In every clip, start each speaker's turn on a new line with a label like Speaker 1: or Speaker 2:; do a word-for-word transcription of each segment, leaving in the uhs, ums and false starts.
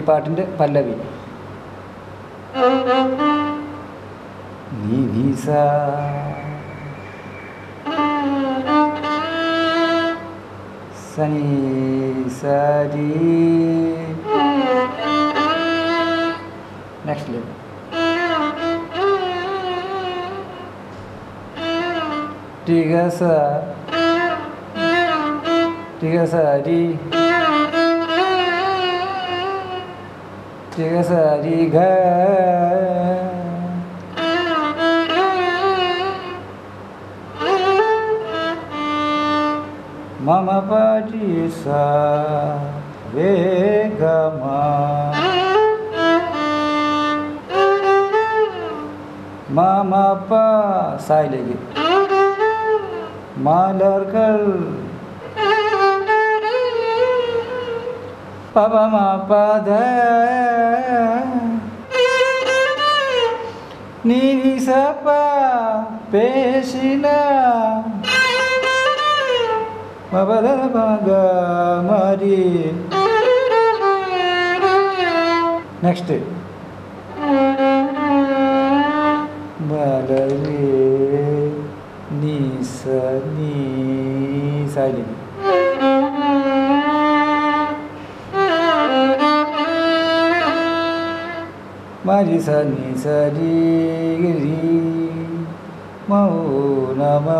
Speaker 1: പാട്ടിൻ്റെ പല്ലവി. നീ നീ സാ സനി സരി. Next level. tiga sa tiga sa di tiga sa di ga mama pa di sa re ga ma mama pa sa lagi മലർകൾ പവമപദ നിസപ പേശിന മപദ മഗ മരി. നെക്സ്റ്റ് മലരി ni sa ni silent. Mari sa ni sa di ri mau nama.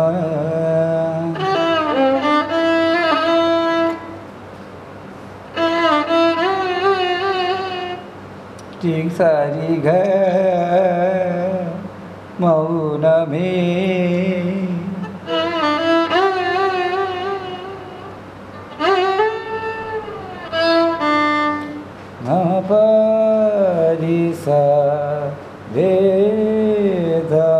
Speaker 1: Ting sa di ga mau name. Mapa di sa veda